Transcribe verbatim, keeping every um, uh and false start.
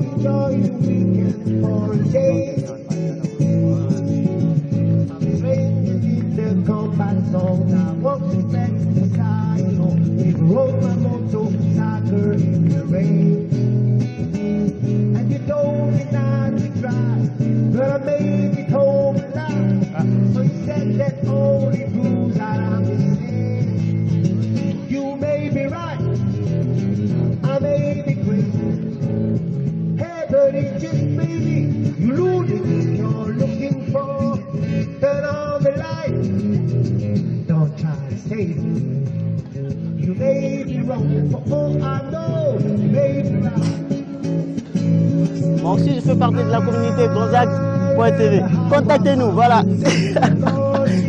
enjoy the weekend for a day. I'm playing the little combat song. I walk the back to the sky, you know. We rode my motor, soccer in the rain. And you told me not to try, but I made it home alive. So you said that only proves that I'm the same. You may be right, I may be crazy. Hey, but it just may be you lose it you're looking for. Turn on the light, don't try to save me. You may be wrong, for all I know, you may be right. Moi aussi, je fais partie de la communauté Gonzague point T V. Contactez-nous, voilà.